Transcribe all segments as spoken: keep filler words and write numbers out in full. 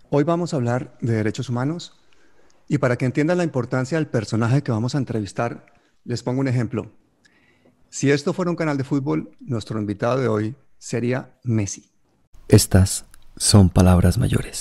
Hoy vamos a hablar de derechos humanos y para que entiendan la importancia del personaje que vamos a entrevistar, les pongo un ejemplo. Si esto fuera un canal de fútbol, nuestro invitado de hoy sería Messi. Estas son palabras mayores.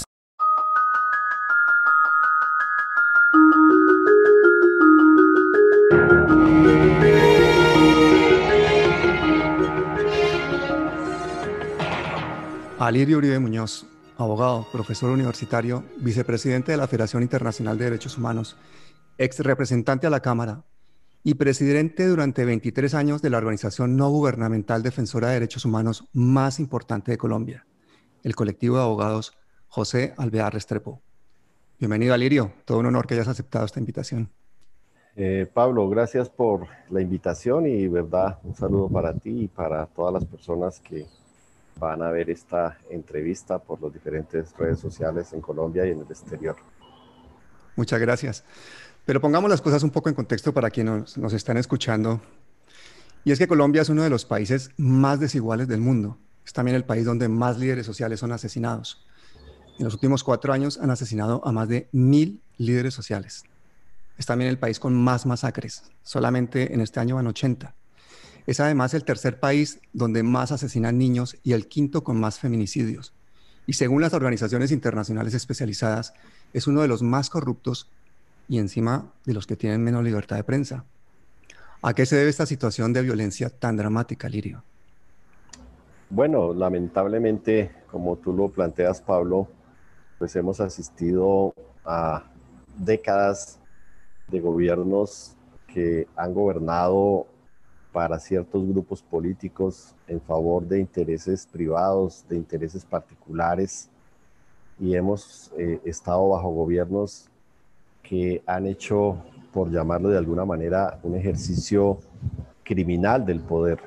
Alirio Uribe Muñoz, abogado, profesor universitario, vicepresidente de la Federación Internacional de Derechos Humanos, ex representante a la Cámara y presidente durante veintitrés años de la organización no gubernamental defensora de derechos humanos más importante de Colombia, el colectivo de abogados José Alvear Restrepo. Bienvenido, Alirio. Todo un honor que hayas aceptado esta invitación. Eh, Pablo, gracias por la invitación y, verdad, un saludo para ti y para todas las personas que van a ver esta entrevista por las diferentes redes sociales en Colombia y en el exterior. Muchas gracias. Pero pongamos las cosas un poco en contexto para quienes nos, nos están escuchando. Y es que Colombia es uno de los países más desiguales del mundo. Es también el país donde más líderes sociales son asesinados. En los últimos cuatro años han asesinado a más de mil líderes sociales. Es también el país con más masacres. Solamente en este año van ochenta. Es además el tercer país donde más asesinan niños y el quinto con más feminicidios. Y según las organizaciones internacionales especializadas, es uno de los más corruptos y encima de los que tienen menos libertad de prensa. ¿A qué se debe esta situación de violencia tan dramática, Lirio? Bueno, lamentablemente, como tú lo planteas, Pablo, pues hemos asistido a décadas de gobiernos que han gobernado para ciertos grupos políticos en favor de intereses privados, de intereses particulares, y hemos eh, estado bajo gobiernos que han hecho, por llamarlo de alguna manera, un ejercicio criminal del poder.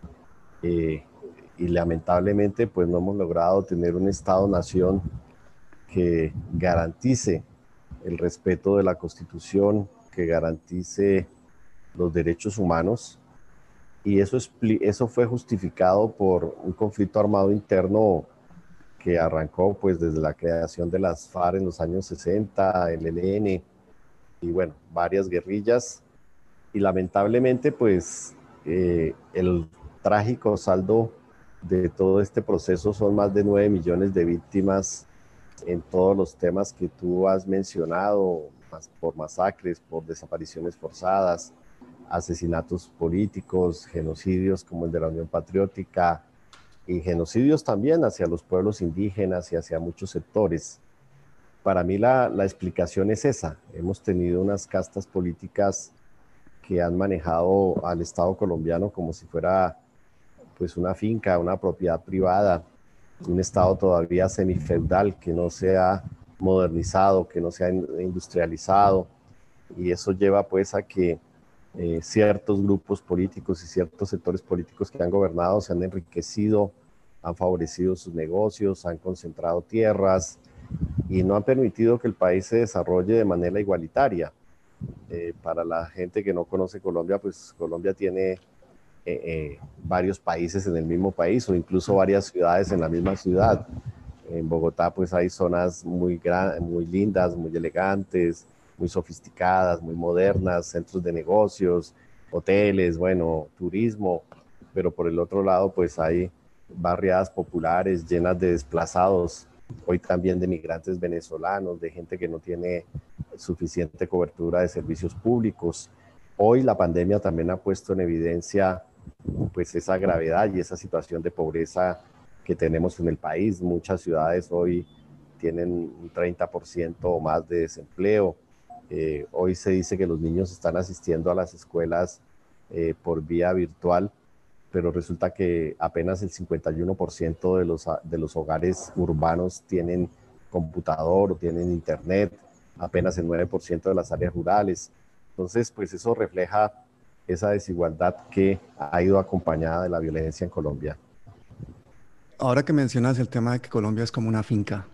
Eh, y lamentablemente, pues no hemos logrado tener un Estado-nación que garantice el respeto de la Constitución, que garantice los derechos humanos. Y eso, eso fue justificado por un conflicto armado interno que arrancó pues desde la creación de las FARC en los años sesenta, el E L N y bueno, varias guerrillas. Y lamentablemente pues eh, el trágico saldo de todo este proceso son más de nueve millones de víctimas en todos los temas que tú has mencionado, por masacres, por desapariciones forzadas, asesinatos políticos, genocidios como el de la Unión Patriótica y genocidios también hacia los pueblos indígenas y hacia muchos sectores. Para mí la, la explicación es esa. Hemos tenido unas castas políticas que han manejado al Estado colombiano como si fuera pues una finca, una propiedad privada, un Estado todavía semifeudal que no se ha modernizado, que no se ha industrializado, y eso lleva pues a que eh, ciertos grupos políticos y ciertos sectores políticos que han gobernado se han enriquecido, han favorecido sus negocios, han concentrado tierras y no han permitido que el país se desarrolle de manera igualitaria. Eh, para la gente que no conoce Colombia, pues Colombia tiene eh, eh, varios países en el mismo país o incluso varias ciudades en la misma ciudad. En Bogotá pues hay zonas muy, gran, muy lindas, muy elegantes, muy sofisticadas, muy modernas, centros de negocios, hoteles, bueno, turismo, pero por el otro lado pues hay barriadas populares llenas de desplazados, hoy también de migrantes venezolanos, de gente que no tiene suficiente cobertura de servicios públicos. Hoy la pandemia también ha puesto en evidencia pues esa gravedad y esa situación de pobreza que tenemos en el país. Muchas ciudades hoy tienen un treinta por ciento o más de desempleo. Eh, hoy se dice que los niños están asistiendo a las escuelas eh, por vía virtual, pero resulta que apenas el cincuenta y uno por ciento de los, de los hogares urbanos tienen computador o tienen internet, apenas el nueve por ciento de las áreas rurales. Entonces, pues eso refleja esa desigualdad que ha ido acompañada de la violencia en Colombia. Ahora que mencionas el tema de que Colombia es como una finca,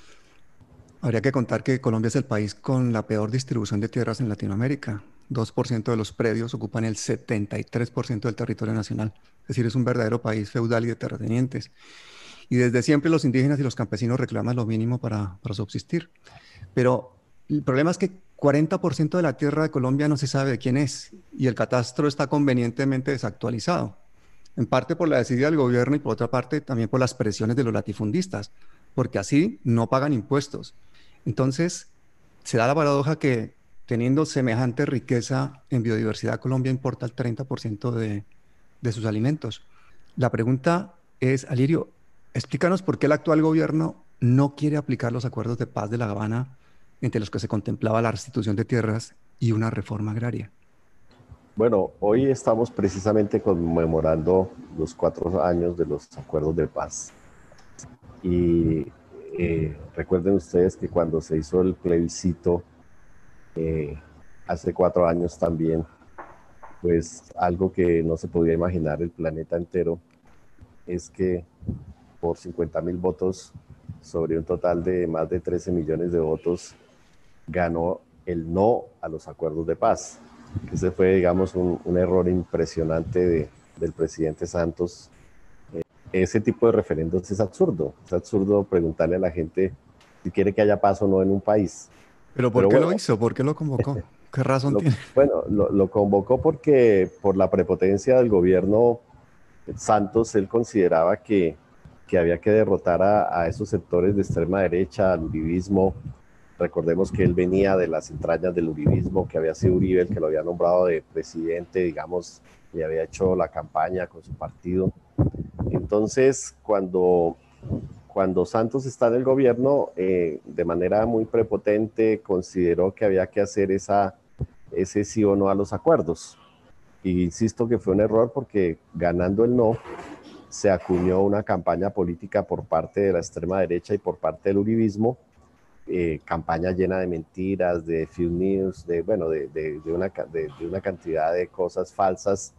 habría que contar que Colombia es el país con la peor distribución de tierras en Latinoamérica. dos por ciento de los predios ocupan el setenta y tres por ciento del territorio nacional. Es decir, es un verdadero país feudal y de terratenientes. Y desde siempre los indígenas y los campesinos reclaman lo mínimo para, para subsistir. Pero el problema es que cuarenta por ciento de la tierra de Colombia no se sabe de quién es y el catastro está convenientemente desactualizado, en parte por la desidia del gobierno y por otra parte también por las presiones de los latifundistas, porque así no pagan impuestos. Entonces, se da la paradoja que teniendo semejante riqueza en biodiversidad, Colombia importa el treinta por ciento de, de sus alimentos. La pregunta es, Alirio, explícanos por qué el actual gobierno no quiere aplicar los acuerdos de paz de La Habana, entre los que se contemplaba la restitución de tierras y una reforma agraria. Bueno, hoy estamos precisamente conmemorando los cuatro años de los acuerdos de paz. Y eh, recuerden ustedes que cuando se hizo el plebiscito eh, hace cuatro años también, pues algo que no se podía imaginar el planeta entero es que por cincuenta mil votos sobre un total de más de trece millones de votos ganó el no a los acuerdos de paz. Ese fue, digamos, un, un error impresionante de, del presidente Santos. Eh, ese tipo de referendos es absurdo. Es absurdo preguntarle a la gente si quiere que haya paz o no en un país. ¿Pero por Pero qué bueno, lo hizo? ¿Por qué lo convocó? ¿Qué razón lo, tiene? bueno, lo, lo convocó porque por la prepotencia del gobierno Santos, él consideraba que, que había que derrotar a, a esos sectores de extrema derecha, al uribismo. Recordemos que él venía de las entrañas del uribismo, que había sido Uribe el que lo había nombrado de presidente, digamos, y había hecho la campaña con su partido. Entonces, cuando, cuando Santos está en el gobierno, eh, de manera muy prepotente, consideró que había que hacer esa, ese sí o no a los acuerdos. Y insisto que fue un error porque ganando el no, se acuñó una campaña política por parte de la extrema derecha y por parte del uribismo, eh, campaña llena de mentiras, de fake news, de, bueno, de, de, de, una, de, de una cantidad de cosas falsas.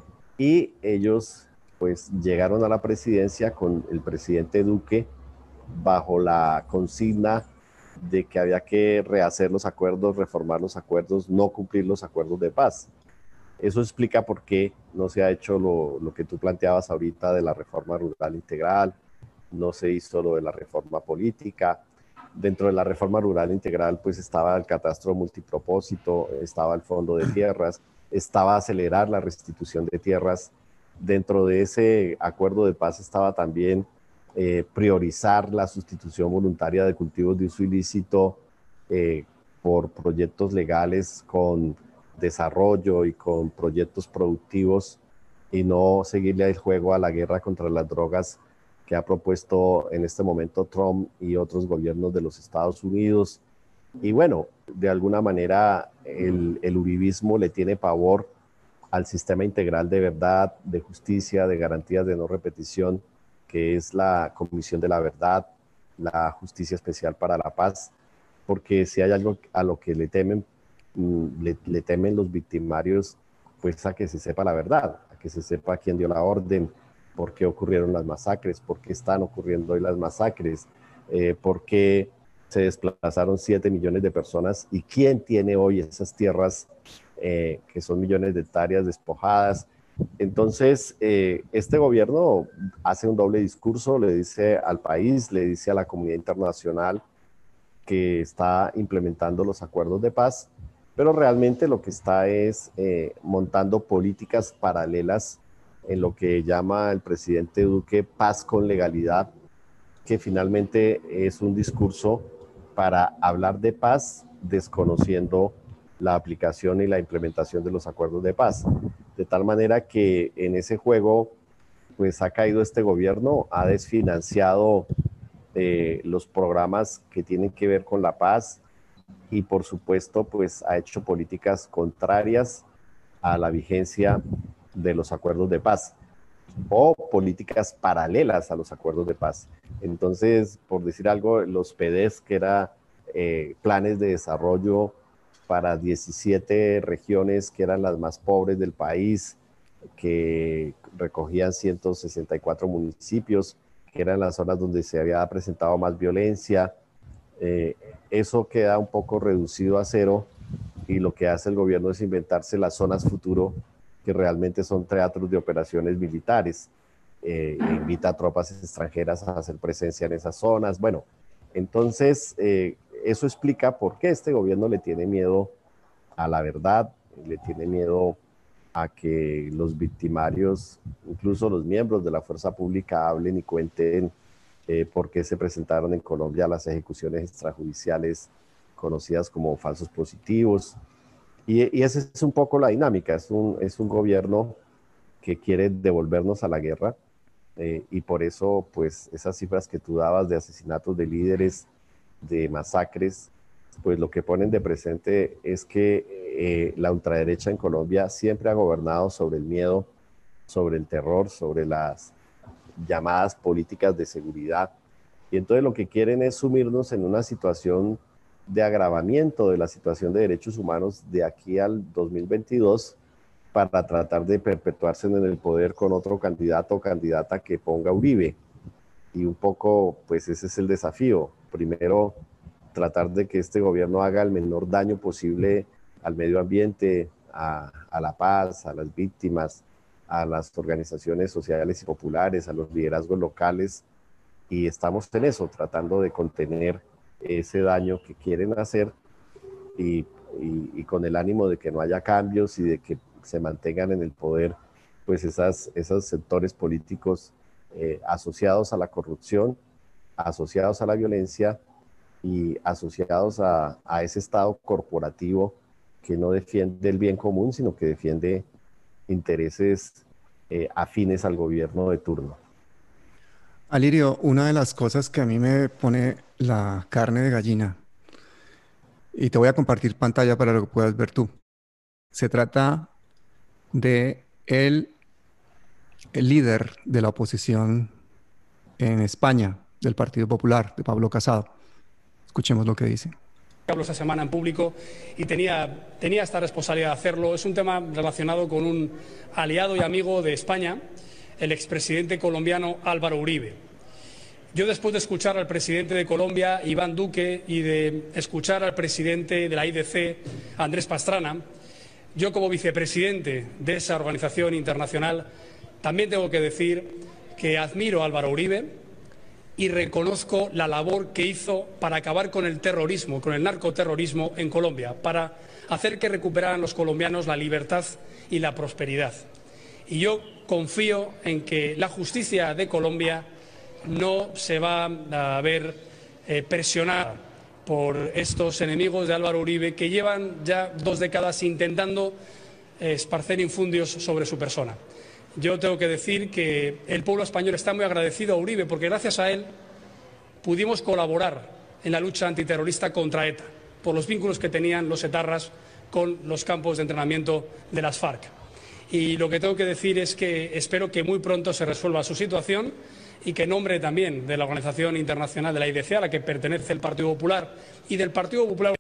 Y ellos pues llegaron a la presidencia con el presidente Duque bajo la consigna de que había que rehacer los acuerdos, reformar los acuerdos, no cumplir los acuerdos de paz. Eso explica por qué no se ha hecho lo, lo que tú planteabas ahorita de la reforma rural integral, no se hizo lo de la reforma política. Dentro de la reforma rural integral, pues estaba el catastro multipropósito, estaba el fondo de tierras, estaba acelerar la restitución de tierras. Dentro de ese acuerdo de paz estaba también eh, priorizar la sustitución voluntaria de cultivos de uso ilícito eh, por proyectos legales con desarrollo y con proyectos productivos y no seguirle el juego a la guerra contra las drogas que ha propuesto en este momento Trump y otros gobiernos de los Estados Unidos. Y bueno, de alguna manera el, el uribismo le tiene pavor al sistema integral de verdad, de justicia, de garantías de no repetición, que es la Comisión de la Verdad, la Justicia Especial para la Paz, porque si hay algo a lo que le temen, le, le temen los victimarios, pues a que se sepa la verdad, a que se sepa quién dio la orden, por qué ocurrieron las masacres, por qué están ocurriendo hoy las masacres, eh, por qué se desplazaron siete millones de personas y quién tiene hoy esas tierras eh, que son millones de hectáreas despojadas. Entonces, eh, este gobierno hace un doble discurso, le dice al país, le dice a la comunidad internacional que está implementando los acuerdos de paz, pero realmente lo que está es eh, montando políticas paralelas en lo que llama el presidente Duque paz con legalidad, que finalmente es un discurso para hablar de paz desconociendo la aplicación y la implementación de los acuerdos de paz. De tal manera que en ese juego pues ha caído este gobierno, ha desfinanciado eh, los programas que tienen que ver con la paz y por supuesto pues ha hecho políticas contrarias a la vigencia de los acuerdos de paz o políticas paralelas a los acuerdos de paz. Entonces, por decir algo, los P D E S, que eran eh, planes de desarrollo para diecisiete regiones que eran las más pobres del país, que recogían ciento sesenta y cuatro municipios, que eran las zonas donde se había presentado más violencia, eh, eso queda un poco reducido a cero y lo que hace el gobierno es inventarse las zonas futuro, que realmente son teatros de operaciones militares. eh, invita a tropas extranjeras a hacer presencia en esas zonas. Bueno, entonces eh, eso explica por qué este gobierno le tiene miedo a la verdad, le tiene miedo a que los victimarios, incluso los miembros de la fuerza pública, hablen y cuenten eh, por qué se presentaron en Colombia las ejecuciones extrajudiciales conocidas como falsos positivos. Y, y esa es un poco la dinámica, es un, es un gobierno que quiere devolvernos a la guerra, eh, y por eso, pues, esas cifras que tú dabas de asesinatos de líderes, de masacres, pues lo que ponen de presente es que eh, la ultraderecha en Colombia siempre ha gobernado sobre el miedo, sobre el terror, sobre las llamadas políticas de seguridad. Y entonces lo que quieren es sumirnos en una situación de agravamiento de la situación de derechos humanos de aquí al dos mil veintidós para tratar de perpetuarse en el poder con otro candidato o candidata que ponga Uribe. Y un poco, pues ese es el desafío. Primero, tratar de que este gobierno haga el menor daño posible al medio ambiente, a, a la paz, a las víctimas, a las organizaciones sociales y populares, a los liderazgos locales, y estamos en eso, tratando de contener ese daño que quieren hacer y, y, y con el ánimo de que no haya cambios y de que se mantengan en el poder pues esas, esos sectores políticos eh, asociados a la corrupción, asociados a la violencia y asociados a, a ese Estado corporativo que no defiende el bien común, sino que defiende intereses eh, afines al gobierno de turno. Alirio, una de las cosas que a mí me pone la carne de gallina, y te voy a compartir pantalla para lo que puedas ver tú. Se trata de el, el líder de la oposición en España, del Partido Popular, de Pablo Casado. Escuchemos lo que dice. Hablo esta semana en público y tenía, tenía esta responsabilidad de hacerlo. Es un tema relacionado con un aliado y amigo de España, el expresidente colombiano Álvaro Uribe. Yo, después de escuchar al presidente de Colombia, Iván Duque, y de escuchar al presidente de la I D C, Andrés Pastrana, yo, como vicepresidente de esa organización internacional, también tengo que decir que admiro a Álvaro Uribe y reconozco la labor que hizo para acabar con el terrorismo, con el narcoterrorismo en Colombia, para hacer que recuperaran los colombianos la libertad y la prosperidad. Y yo confío en que la justicia de Colombia no se va a ver eh, presionada por estos enemigos de Álvaro Uribe, que llevan ya dos décadas intentando eh, esparcer infundios sobre su persona. Yo tengo que decir que el pueblo español está muy agradecido a Uribe, porque gracias a él pudimos colaborar en la lucha antiterrorista contra ETA, por los vínculos que tenían los etarras con los campos de entrenamiento de las FARC. Y lo que tengo que decir es que espero que muy pronto se resuelva su situación y que, en nombre también de la Organización Internacional de la I D C, a la que pertenece el Partido Popular, y del Partido Popular...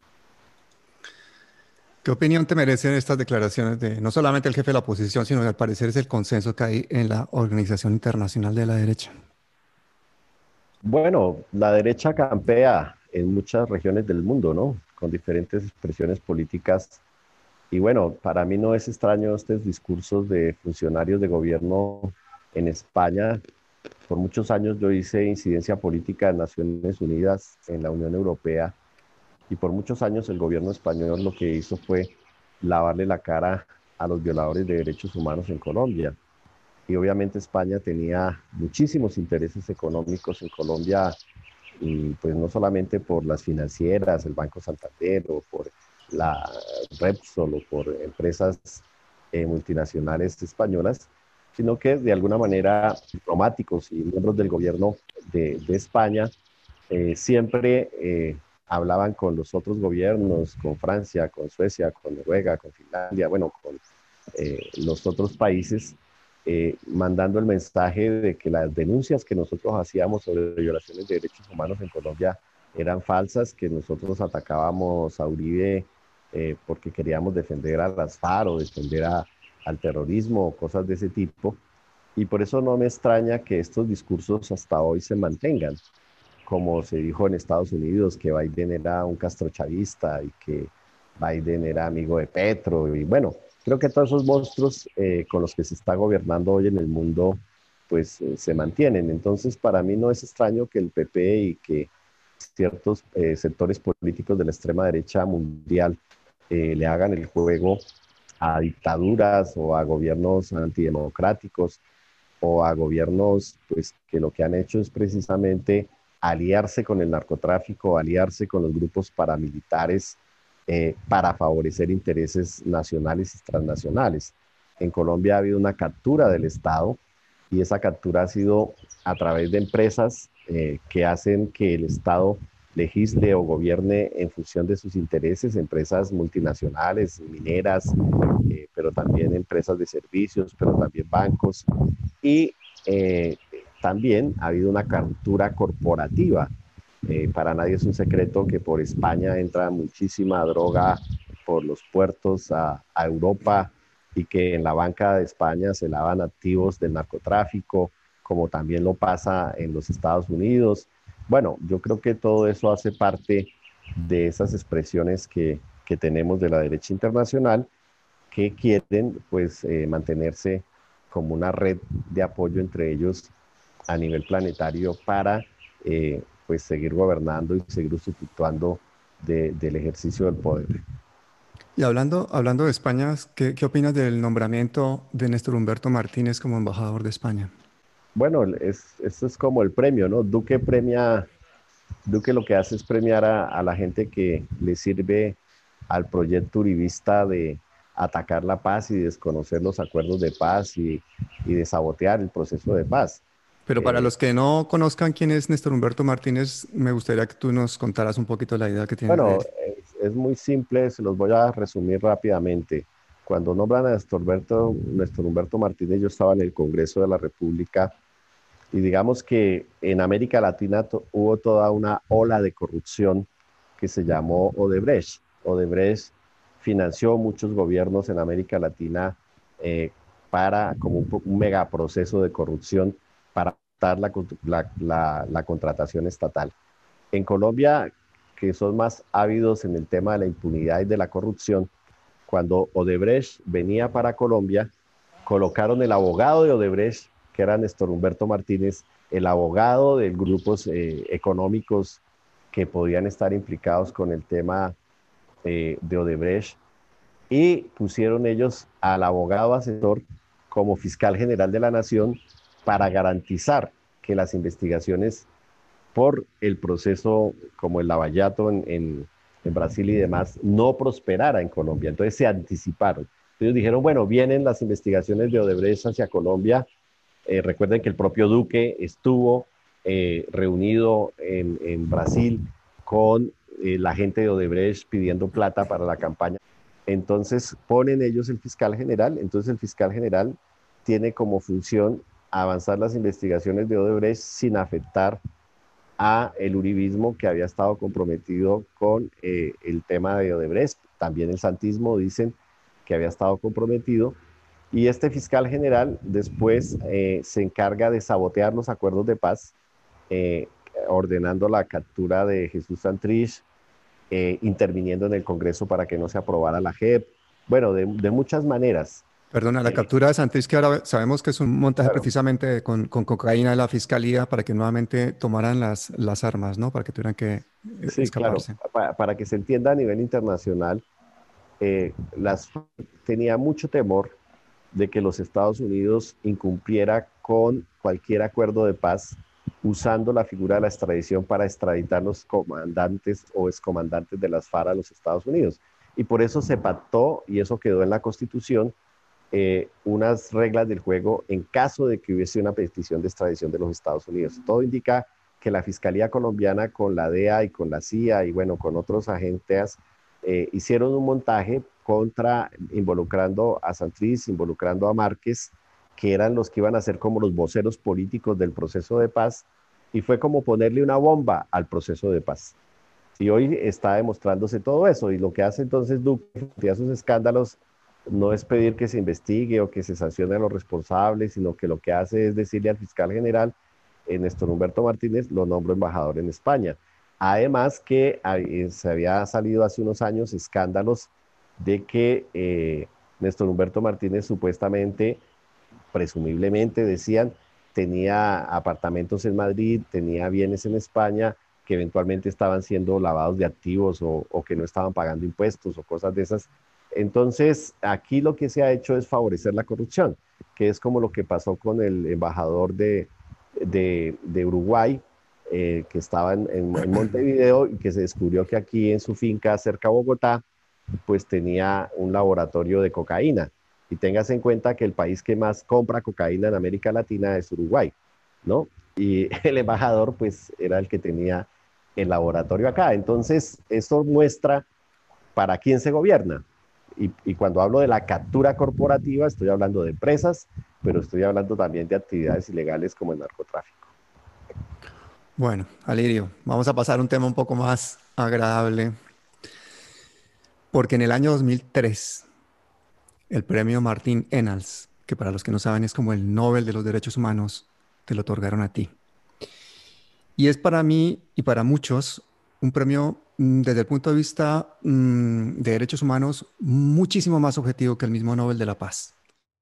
¿Qué opinión te merecen estas declaraciones de no solamente el jefe de la oposición, sino que al parecer es el consenso que hay en la Organización Internacional de la Derecha? Bueno, la derecha campea en muchas regiones del mundo, ¿no? Con diferentes expresiones políticas. Y bueno, para mí no es extraño estos discursos de funcionarios de gobierno en España. Por muchos años yo hice incidencia política en Naciones Unidas, en la Unión Europea, y por muchos años el gobierno español lo que hizo fue lavarle la cara a los violadores de derechos humanos en Colombia. Y obviamente España tenía muchísimos intereses económicos en Colombia, y pues no solamente por las financieras, el Banco Santander, o por la Repsol, o por empresas eh, multinacionales españolas, sino que de alguna manera diplomáticos y miembros del gobierno de, de España eh, siempre eh, hablaban con los otros gobiernos, con Francia, con Suecia, con Noruega, con Finlandia, bueno, con eh, los otros países, eh, mandando el mensaje de que las denuncias que nosotros hacíamos sobre violaciones de derechos humanos en Colombia eran falsas, que nosotros atacábamos a Uribe eh, porque queríamos defender a las FARC o defender a, al terrorismo, cosas de ese tipo. Y por eso no me extraña que estos discursos hasta hoy se mantengan. Como se dijo en Estados Unidos, que Biden era un castrochavista y que Biden era amigo de Petro. Y bueno, creo que todos esos monstruos eh, con los que se está gobernando hoy en el mundo, pues eh, se mantienen. Entonces, para mí no es extraño que el P P y que ciertos eh, sectores políticos de la extrema derecha mundial eh, le hagan el juego a dictaduras o a gobiernos antidemocráticos o a gobiernos pues, que lo que han hecho es precisamente aliarse con el narcotráfico, aliarse con los grupos paramilitares eh, para favorecer intereses nacionales y transnacionales. En Colombia ha habido una captura del Estado y esa captura ha sido a través de empresas eh, que hacen que el Estado legisle o gobierne en función de sus intereses, empresas multinacionales, mineras, eh, pero también empresas de servicios, pero también bancos. Y eh, también ha habido una captura corporativa. Eh, para nadie es un secreto que por España entra muchísima droga por los puertos a, a Europa y que en la banca de España se lavan activos del narcotráfico, como también lo pasa en los Estados Unidos. Bueno, yo creo que todo eso hace parte de esas expresiones que, que tenemos de la derecha internacional que quieren pues eh, mantenerse como una red de apoyo entre ellos a nivel planetario para eh, pues seguir gobernando y seguir usufructuando de, del ejercicio del poder. Y hablando, hablando de España, ¿qué, qué opinas del nombramiento de Néstor Humberto Martínez como embajador de España? Bueno, es, esto es como el premio, ¿no? Duque premia, Duque lo que hace es premiar a, a la gente que le sirve al proyecto uribista de atacar la paz y desconocer los acuerdos de paz y, y de sabotear el proceso de paz. Pero para Eh, los que no conozcan quién es Néstor Humberto Martínez, me gustaría que tú nos contaras un poquito la idea que tienes de bueno, él. es, es muy simple, se los voy a resumir rápidamente. Cuando nombran a Néstor Humberto, Néstor Humberto Martínez, yo estaba en el Congreso de la República y digamos que en América Latina to- hubo toda una ola de corrupción que se llamó Odebrecht. Odebrecht financió muchos gobiernos en América Latina eh, para, como un, un megaproceso de corrupción para dar la, la, la, la contratación estatal. En Colombia, que son más ávidos en el tema de la impunidad y de la corrupción, cuando Odebrecht venía para Colombia, colocaron el abogado de Odebrecht, que era Néstor Humberto Martínez, el abogado de grupos eh, económicos que podían estar implicados con el tema eh, de Odebrecht, y pusieron ellos al abogado asesor como fiscal general de la nación para garantizar que las investigaciones por el proceso como el lavallato en, en, en Brasil y demás no prosperara en Colombia. Entonces se anticiparon. Ellos dijeron, bueno, vienen las investigaciones de Odebrecht hacia Colombia. Eh, recuerden que el propio Duque estuvo eh, reunido en, en, Brasil con eh, la gente de Odebrecht pidiendo plata para la campaña. Entonces ponen ellos el fiscal general. Entonces el fiscal general tiene como función avanzar las investigaciones de Odebrecht sin afectar a el uribismo que había estado comprometido con eh, el tema de Odebrecht. También el santismo dicen que había estado comprometido. Y este fiscal general después eh, se encarga de sabotear los acuerdos de paz, eh, ordenando la captura de Jesús Santrich, eh, interviniendo en el Congreso para que no se aprobara la J E P. Bueno, de, de muchas maneras. Perdona, la Eh, captura de Santrich, que ahora sabemos que es un montaje claro, precisamente con, con cocaína de la fiscalía para que nuevamente tomaran las, las armas, ¿no? Para que tuvieran que eh, sí, claro. escaparse. Para, para que se entienda a nivel internacional, eh, las, tenía mucho temor de que los Estados Unidos incumpliera con cualquier acuerdo de paz usando la figura de la extradición para extraditar los comandantes o excomandantes de las FARC a los Estados Unidos. Y por eso se pactó, y eso quedó en la Constitución, eh, unas reglas del juego en caso de que hubiese una petición de extradición de los Estados Unidos. Todo indica que la Fiscalía colombiana con la D E A y con la C I A y bueno, con otros agentes eh, hicieron un montaje contra, involucrando a Santrich, involucrando a Márquez, que eran los que iban a ser como los voceros políticos del proceso de paz, y fue como ponerle una bomba al proceso de paz. Y hoy está demostrándose todo eso, y lo que hace entonces Duque frente a esos escándalos no es pedir que se investigue o que se sancione a los responsables, sino que lo que hace es decirle al fiscal general, eh, Néstor Humberto Martínez, lo nombro embajador en España. Además que eh, se había salido hace unos años escándalos de que eh, Néstor Humberto Martínez supuestamente, presumiblemente decían tenía apartamentos en Madrid, tenía bienes en España que eventualmente estaban siendo lavados de activos o, o que no estaban pagando impuestos o cosas de esas. Entonces, aquí lo que se ha hecho es favorecer la corrupción, que es como lo que pasó con el embajador de, de, de Uruguay, eh, que estaba en, en, en Montevideo y que se descubrió que aquí en su finca cerca a Bogotá, pues tenía un laboratorio de cocaína. Y tengas en cuenta que el país que más compra cocaína en América Latina es Uruguay, ¿no? Y el embajador, pues, era el que tenía el laboratorio acá. Entonces, esto muestra para quién se gobierna. Y, y cuando hablo de la captura corporativa, estoy hablando de empresas, pero estoy hablando también de actividades ilegales como el narcotráfico. Bueno, Alirio, vamos a pasar a un tema un poco más agradable, porque en el año dos mil tres, el premio Martín Ennals, que para los que no saben es como el Nobel de los Derechos Humanos, te lo otorgaron a ti. Y es para mí y para muchos un premio mm, desde el punto de vista mm, de derechos humanos muchísimo más objetivo que el mismo Nobel de la Paz.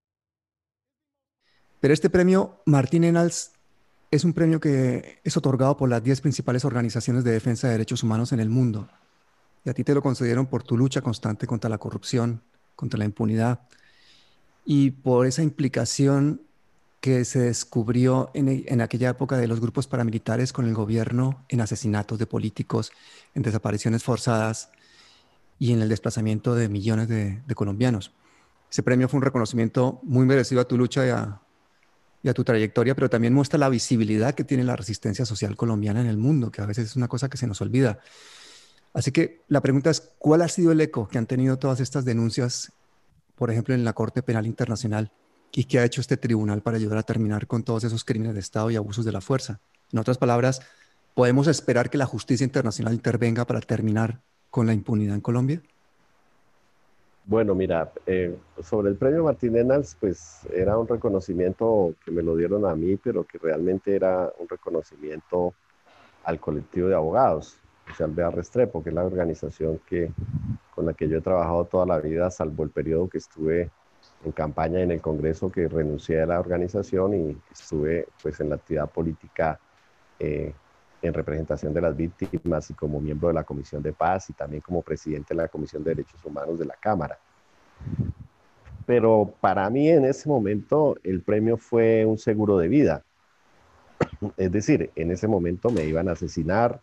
Pero este premio Martín Ennals es un premio que es otorgado por las diez principales organizaciones de defensa de derechos humanos en el mundo. Y a ti te lo concedieron por tu lucha constante contra la corrupción, contra la impunidad y por esa implicación que se descubrió en, e- en aquella época de los grupos paramilitares con el gobierno en asesinatos de políticos, en desapariciones forzadas y en el desplazamiento de millones de, de colombianos. Ese premio fue un reconocimiento muy merecido a tu lucha y a, y a tu trayectoria, pero también muestra la visibilidad que tiene la resistencia social colombiana en el mundo, que a veces es una cosa que se nos olvida. Así que la pregunta es, ¿cuál ha sido el eco que han tenido todas estas denuncias, por ejemplo, en la Corte Penal Internacional? ¿Y qué ha hecho este tribunal para ayudar a terminar con todos esos crímenes de Estado y abusos de la fuerza? En otras palabras, ¿podemos esperar que la justicia internacional intervenga para terminar con la impunidad en Colombia? Bueno, mira, eh, sobre el premio Martín Ennals, pues era un reconocimiento que me lo dieron a mí, pero que realmente era un reconocimiento al colectivo de abogados, o sea, al B A Restrepo, que es la organización que, con la que yo he trabajado toda la vida, salvo el periodo que estuve en campaña en el Congreso, que renuncié a la organización y estuve pues en la actividad política eh, en representación de las víctimas y como miembro de la Comisión de Paz y también como presidente de la Comisión de Derechos Humanos de la Cámara. Pero para mí en ese momento el premio fue un seguro de vida. Es decir, en ese momento me iban a asesinar.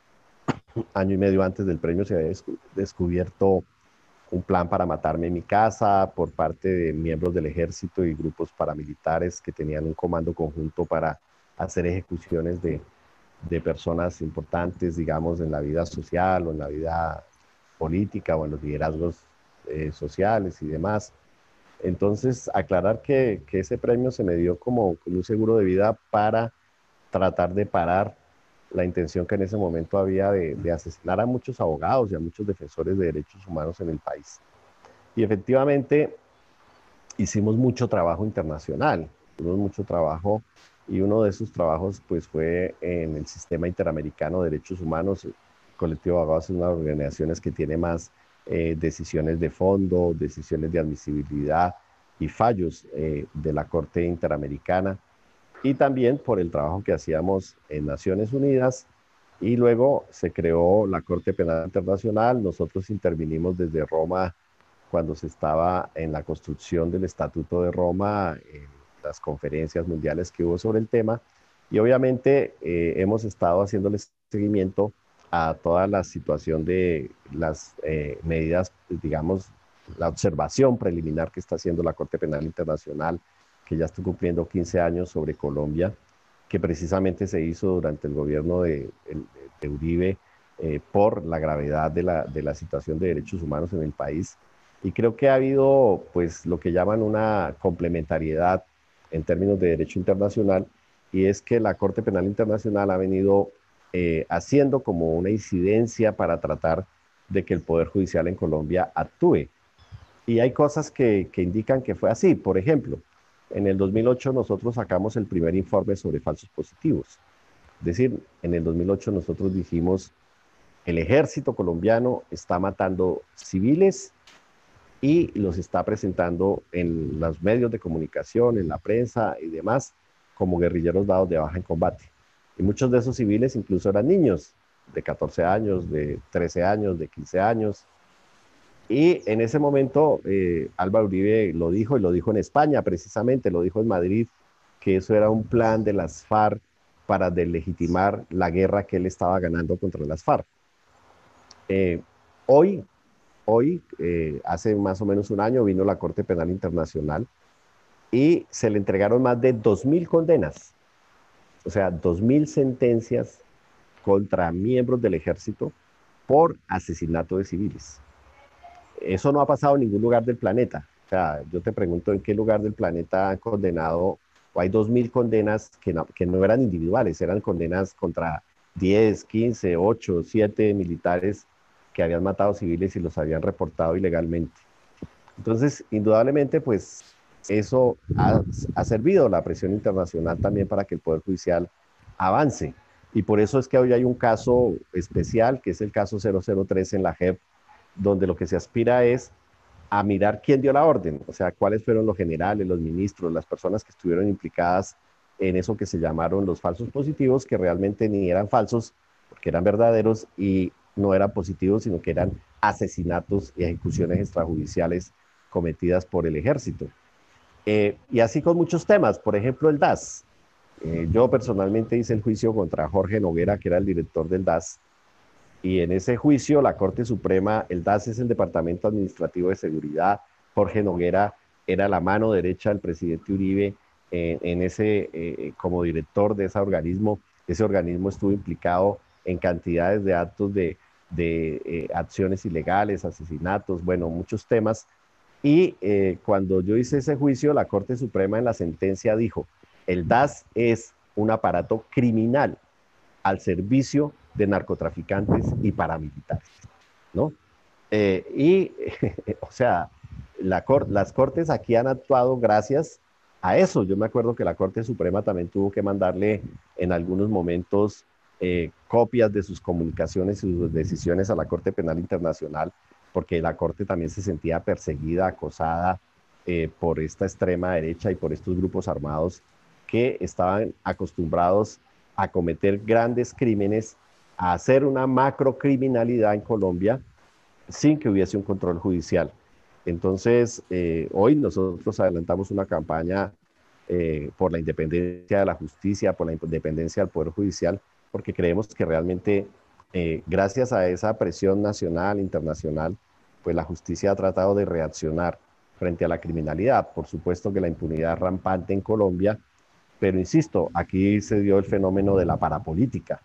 Año y medio antes del premio se había descu descubierto un plan para matarme en mi casa por parte de miembros del ejército y grupos paramilitares que tenían un comando conjunto para hacer ejecuciones de, de personas importantes, digamos, en la vida social o en la vida política o en los liderazgos eh, sociales y demás. Entonces, aclarar que, que ese premio se me dio como, como un seguro de vida para tratar de parar la intención que en ese momento había de, de asesinar a muchos abogados y a muchos defensores de derechos humanos en el país. Y efectivamente hicimos mucho trabajo internacional, hicimos mucho trabajo y uno de esos trabajos pues fue en el Sistema Interamericano de Derechos Humanos. El colectivo de abogados es una de las organizaciones que tiene más eh, decisiones de fondo, decisiones de admisibilidad y fallos eh, de la Corte Interamericana, y también por el trabajo que hacíamos en Naciones Unidas, y luego se creó la Corte Penal Internacional. Nosotros intervinimos desde Roma cuando se estaba en la construcción del Estatuto de Roma, en las conferencias mundiales que hubo sobre el tema, y obviamente eh, hemos estado haciéndole seguimiento a toda la situación de las eh, medidas, digamos, la observación preliminar que está haciendo la Corte Penal Internacional, que ya está cumpliendo quince años, sobre Colombia, que precisamente se hizo durante el gobierno de, de Uribe eh, por la gravedad de la, de la situación de derechos humanos en el país. Y creo que ha habido pues lo que llaman una complementariedad en términos de derecho internacional, y es que la Corte Penal Internacional ha venido eh, haciendo como una incidencia para tratar de que el Poder Judicial en Colombia actúe. Y hay cosas que, que indican que fue así. Por ejemplo, en el dos mil ocho nosotros sacamos el primer informe sobre falsos positivos. Es decir, en el dos mil ocho nosotros dijimos, el ejército colombiano está matando civiles y los está presentando en los medios de comunicación, en la prensa y demás, como guerrilleros dados de baja en combate. Y muchos de esos civiles incluso eran niños de catorce años, de trece años, de quince años. Y en ese momento eh, Álvaro Uribe lo dijo, y lo dijo en España precisamente, lo dijo en Madrid, que eso era un plan de las FARC para deslegitimar la guerra que él estaba ganando contra las FARC. Eh, hoy, hoy eh, hace más o menos un año, vino la Corte Penal Internacional y se le entregaron más de dos mil condenas, o sea, dos mil sentencias contra miembros del ejército por asesinato de civiles. Eso no ha pasado en ningún lugar del planeta. O sea, yo te pregunto en qué lugar del planeta han condenado, o hay dos mil condenas que no, que no eran individuales, eran condenas contra diez, quince, ocho, siete militares que habían matado civiles y los habían reportado ilegalmente. Entonces, indudablemente, pues eso ha, ha servido la presión internacional también para que el Poder Judicial avance. Y por eso es que hoy hay un caso especial, que es el caso cero cero tres en la J E P, donde lo que se aspira es a mirar quién dio la orden, o sea, cuáles fueron los generales, los ministros, las personas que estuvieron implicadas en eso que se llamaron los falsos positivos, que realmente ni eran falsos, porque eran verdaderos, y no eran positivos, sino que eran asesinatos y ejecuciones extrajudiciales cometidas por el ejército. Eh, y así con muchos temas, por ejemplo, el D A S. Eh, yo personalmente hice el juicio contra Jorge Noguera, que era el director del D A S, y en ese juicio la Corte Suprema, el D A S es el Departamento Administrativo de Seguridad, Jorge Noguera era la mano derecha del presidente Uribe eh, en ese, eh, como director de ese organismo. Ese organismo estuvo implicado en cantidades de actos de, de eh, acciones ilegales, asesinatos, bueno, muchos temas. Y eh, cuando yo hice ese juicio, la Corte Suprema en la sentencia dijo, el D A S es un aparato criminal al servicio de narcotraficantes y paramilitares, ¿no? Eh, y, o sea, la cor las Cortes aquí han actuado gracias a eso. Yo me acuerdo que la Corte Suprema también tuvo que mandarle en algunos momentos eh, copias de sus comunicaciones y sus decisiones a la Corte Penal Internacional, porque la Corte también se sentía perseguida, acosada eh, por esta extrema derecha y por estos grupos armados que estaban acostumbrados a cometer grandes crímenes, a hacer una macrocriminalidad en Colombia sin que hubiese un control judicial. Entonces, eh, hoy nosotros adelantamos una campaña eh, por la independencia de la justicia, por la independencia del Poder Judicial, porque creemos que realmente, eh, gracias a esa presión nacional, internacional, pues la justicia ha tratado de reaccionar frente a la criminalidad. Por supuesto que la impunidad es rampante en Colombia, pero insisto, aquí se dio el fenómeno de la parapolítica.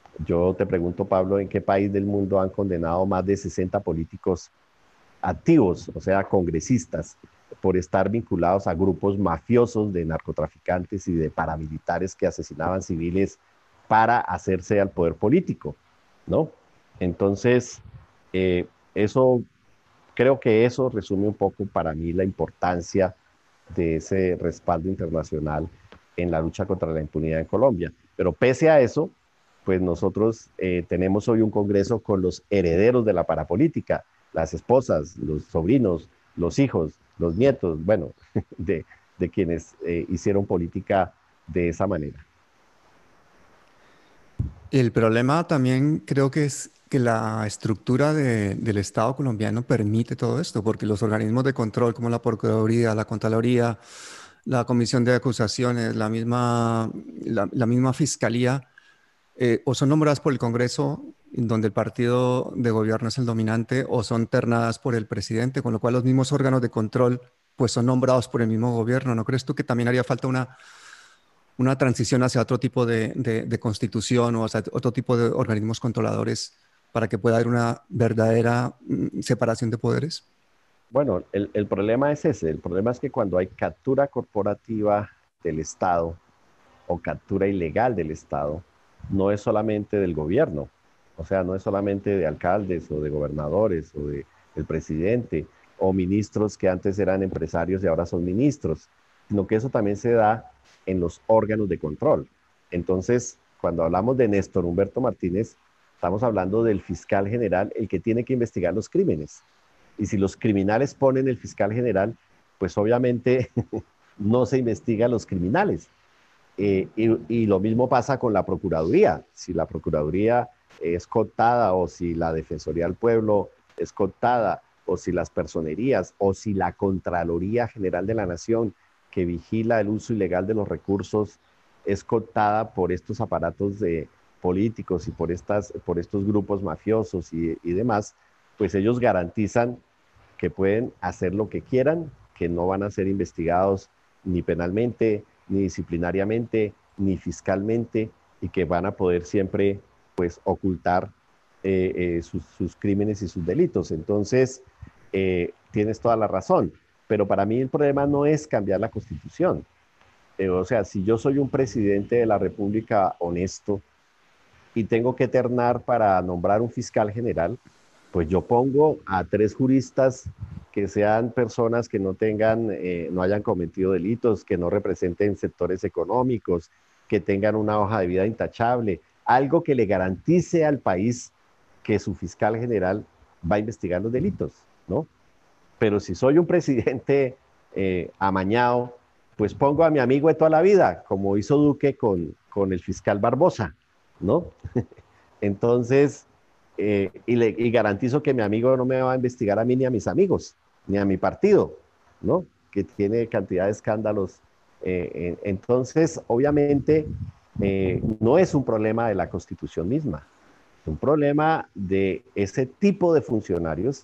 Yo te pregunto, Pablo, ¿en qué país del mundo han condenado más de sesenta políticos activos, o sea, congresistas, por estar vinculados a grupos mafiosos de narcotraficantes y de paramilitares que asesinaban civiles para hacerse al poder político, ¿no? Entonces, eh, eso, creo que eso resume un poco para mí la importancia de ese respaldo internacional en la lucha contra la impunidad en Colombia. Pero pese a eso, pues nosotros eh, tenemos hoy un Congreso con los herederos de la parapolítica, las esposas, los sobrinos, los hijos, los nietos, bueno, de, de quienes eh, hicieron política de esa manera. El problema también creo que es que la estructura de, del Estado colombiano permite todo esto, porque los organismos de control como la Procuraduría, la Contraloría, la Comisión de Acusaciones, la misma, la, la misma Fiscalía, eh, o son nombradas por el Congreso, donde el partido de gobierno es el dominante, o son ternadas por el presidente, con lo cual los mismos órganos de control pues son nombrados por el mismo gobierno. ¿No crees tú que también haría falta una, una transición hacia otro tipo de, de, de constitución o hacia otro tipo de organismos controladores para que pueda haber una verdadera mm, separación de poderes? Bueno, el, el problema es ese. El problema es que cuando hay captura corporativa del Estado o captura ilegal del Estado, no es solamente del gobierno, o sea, no es solamente de alcaldes o de gobernadores o de, del presidente o ministros que antes eran empresarios y ahora son ministros, sino que eso también se da en los órganos de control. Entonces, cuando hablamos de Néstor Humberto Martínez, estamos hablando del fiscal general, el que tiene que investigar los crímenes. Y si los criminales ponen el fiscal general, pues obviamente no se investigan los criminales. Eh, y, y lo mismo pasa con la Procuraduría. Si la Procuraduría es cooptada o si la Defensoría del Pueblo es cooptada o si las personerías o si la Contraloría General de la Nación que vigila el uso ilegal de los recursos es cooptada por estos aparatos de políticos y por, estas, por estos grupos mafiosos y, y demás, pues ellos garantizan que pueden hacer lo que quieran, que no van a ser investigados ni penalmente, ni disciplinariamente, ni fiscalmente, y que van a poder siempre pues ocultar eh, eh, sus, sus, crímenes y sus delitos. Entonces, eh, tienes toda la razón, pero para mí el problema no es cambiar la Constitución. Eh, o sea, si yo soy un presidente de la República honesto y tengo que ternar para nombrar un fiscal general, pues yo pongo a tres juristas que sean personas que no tengan, eh, no hayan cometido delitos, que no representen sectores económicos, que tengan una hoja de vida intachable, algo que le garantice al país que su fiscal general va a investigar los delitos, ¿no? Pero si soy un presidente eh, amañado, pues pongo a mi amigo de toda la vida, como hizo Duque con, con el fiscal Barbosa, ¿no? Entonces, eh, y, le, y garantizo que mi amigo no me va a investigar a mí ni a mis amigos, ni a mi partido, ¿no? Que tiene cantidad de escándalos. Eh, entonces, obviamente, eh, no es un problema de la Constitución misma, es un problema de ese tipo de funcionarios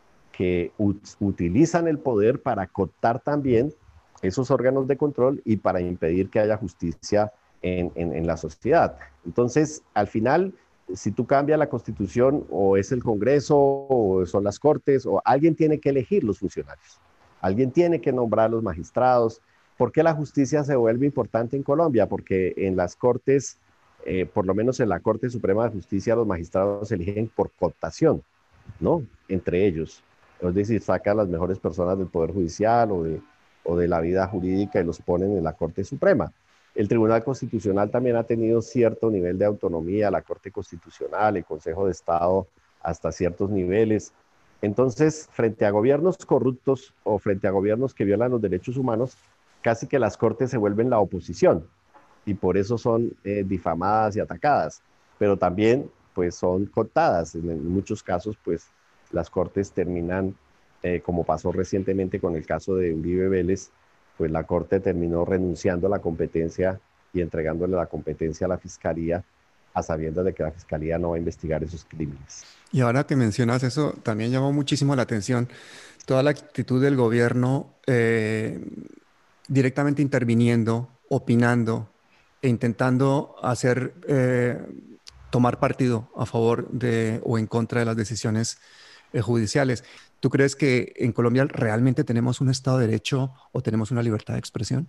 que utilizan el poder para cooptar también esos órganos de control y para impedir que haya justicia en, en, en la sociedad. Entonces, al final, si tú cambias la Constitución, o es el Congreso, o son las Cortes, o alguien tiene que elegir los funcionarios, alguien tiene que nombrar los magistrados. ¿Por qué la justicia se vuelve importante en Colombia? Porque en las Cortes, eh, por lo menos en la Corte Suprema de Justicia, los magistrados se eligen por cooptación, ¿no? Entre ellos. Es decir, sacan las mejores personas del Poder Judicial o de, o de la vida jurídica y los ponen en la Corte Suprema. El Tribunal Constitucional también ha tenido cierto nivel de autonomía, la Corte Constitucional, el Consejo de Estado, hasta ciertos niveles. Entonces, frente a gobiernos corruptos o frente a gobiernos que violan los derechos humanos, casi que las Cortes se vuelven la oposición y por eso son eh, difamadas y atacadas, pero también pues son cooptadas. En, en muchos casos, pues las Cortes terminan, eh, como pasó recientemente con el caso de Uribe Vélez, pues la Corte terminó renunciando a la competencia y entregándole la competencia a la Fiscalía, a sabiendas de que la Fiscalía no va a investigar esos crímenes. Y ahora que mencionas eso, también llamó muchísimo la atención toda la actitud del gobierno eh, directamente interviniendo, opinando e intentando hacer, eh, tomar partido a favor de o en contra de las decisiones eh, judiciales. ¿Tú crees que en Colombia realmente tenemos un Estado de Derecho o tenemos una libertad de expresión?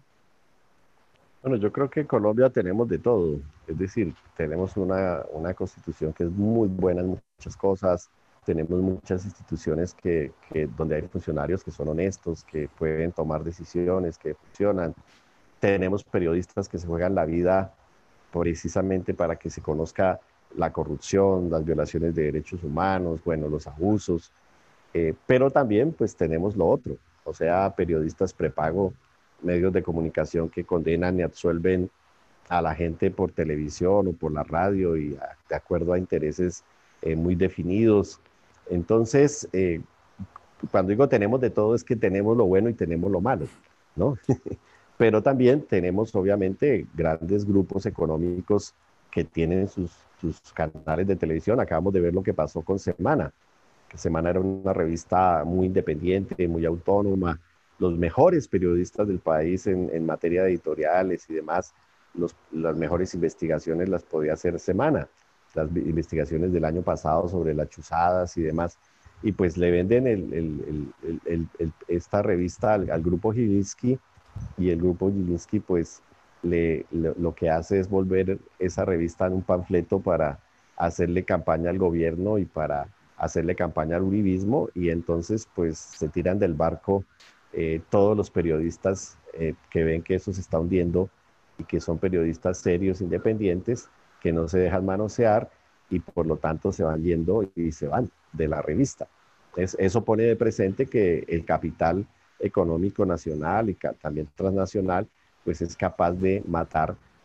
Bueno, yo creo que en Colombia tenemos de todo. Es decir, tenemos una, una constitución que es muy buena en muchas cosas. Tenemos muchas instituciones que, que, donde hay funcionarios que son honestos, que pueden tomar decisiones, que funcionan. Tenemos periodistas que se juegan la vida precisamente para que se conozca la corrupción, las violaciones de derechos humanos, bueno, los abusos. Eh, pero también pues tenemos lo otro, o sea, periodistas prepago, medios de comunicación que condenan y absuelven a la gente por televisión o por la radio y a, de acuerdo a intereses eh, muy definidos. Entonces, eh, cuando digo tenemos de todo es que tenemos lo bueno y tenemos lo malo, ¿no? Pero también tenemos obviamente grandes grupos económicos que tienen sus, sus canales de televisión. Acabamos de ver lo que pasó con Semana. Semana era una revista muy independiente, muy autónoma. Los mejores periodistas del país en, en materia de editoriales y demás, los, las mejores investigaciones las podía hacer Semana. Las investigaciones del año pasado sobre las chuzadas y demás. Y pues le venden el, el, el, el, el, esta revista al, al grupo Gilinski, y el grupo Gilinski pues le, le, lo que hace es volver esa revista en un panfleto para hacerle campaña al gobierno y para hacerle campaña al uribismo, y entonces pues se tiran del barco eh, todos los periodistas eh, que ven que eso se está hundiendo y que son periodistas serios, independientes, que no se dejan manosear y por lo tanto se van yendo y se van de la revista. Es, eso pone de presente que el capital económico nacional y también transnacional pues es capaz de matar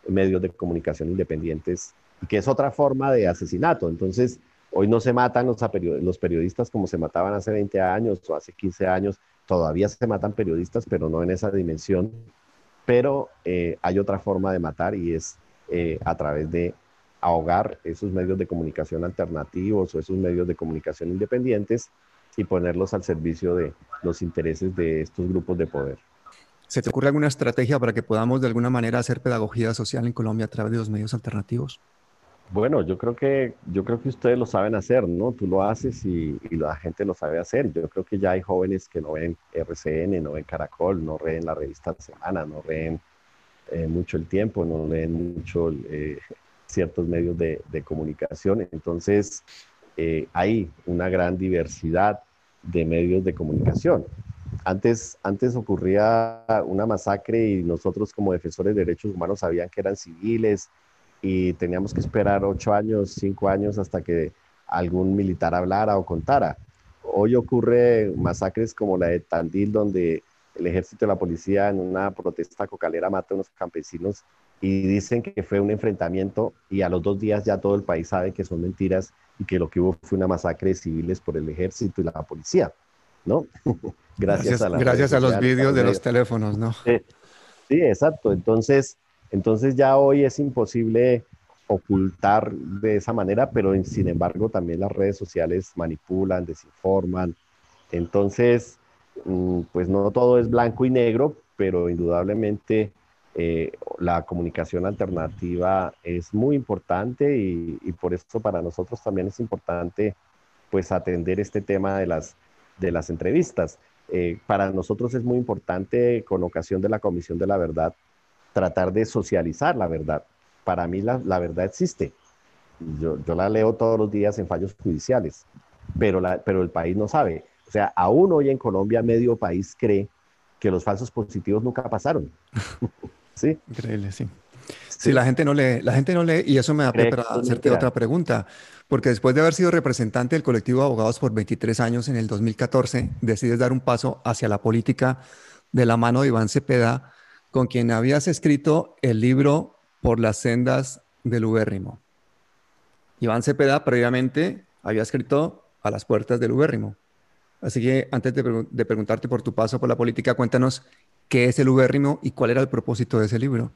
medios de comunicación independientes, que es otra forma de asesinato. Entonces, hoy no se matan los, los periodistas como se mataban hace veinte años o hace quince años, todavía se matan periodistas, pero no en esa dimensión. Pero eh, hay otra forma de matar y es eh, a través de ahogar esos medios de comunicación alternativos o esos medios de comunicación independientes y ponerlos al servicio de los intereses de estos grupos de poder. ¿Se te ocurre alguna estrategia para que podamos de alguna manera hacer pedagogía social en Colombia a través de los medios alternativos? Bueno, yo creo que, yo creo que ustedes lo saben hacer, ¿no? Tú lo haces y, y la gente lo sabe hacer. Yo creo que ya hay jóvenes que no ven R C N, no ven Caracol, no leen la revista Semana, no leen eh, mucho El Tiempo, no leen mucho eh, ciertos medios de, de comunicación. Entonces, eh, hay una gran diversidad de medios de comunicación. Antes, antes ocurría una masacre y nosotros como defensores de derechos humanos sabían que eran civiles y teníamos que esperar ocho años, cinco años hasta que algún militar hablara o contara. Hoy ocurre masacres como la de Tandil, donde el ejército y la policía en una protesta cocalera mata a unos campesinos y dicen que fue un enfrentamiento y a los dos días ya todo el país sabe que son mentiras y que lo que hubo fue una masacre de civiles por el ejército y la policía, ¿no? Gracias, gracias a las gracias redes a los sociales, a vídeos los de medios. los teléfonos, ¿no? Sí, sí, exacto. Entonces, entonces ya hoy es imposible ocultar de esa manera, pero en- sin embargo también las redes sociales manipulan, desinforman. Entonces, mm, pues no todo es blanco y negro, pero indudablemente eh, la comunicación alternativa es muy importante y, y por eso para nosotros también es importante pues atender este tema de las, de las entrevistas. Eh, para nosotros es muy importante, con ocasión de la Comisión de la Verdad, tratar de socializar la verdad. Para mí la, la verdad existe. Yo, yo, la leo todos los días en fallos judiciales, pero, la, pero el país no sabe. O sea, aún hoy en Colombia medio país cree que los falsos positivos nunca pasaron. ¿Sí? Increíble, sí. Sí, ¿Sí? la gente no lee, la gente no lee y eso me da pie Cree que para eso es hacerte mentira. otra pregunta, porque después de haber sido representante del colectivo de abogados por veintitrés años en el dos mil catorce, decides dar un paso hacia la política de la mano de Iván Cepeda, con quien habías escrito el libro Por las sendas del ubérrimo. Iván Cepeda previamente había escrito A las puertas del ubérrimo. Así que antes de, pregun- de preguntarte por tu paso por la política, cuéntanos qué es el ubérrimo y cuál era el propósito de ese libro.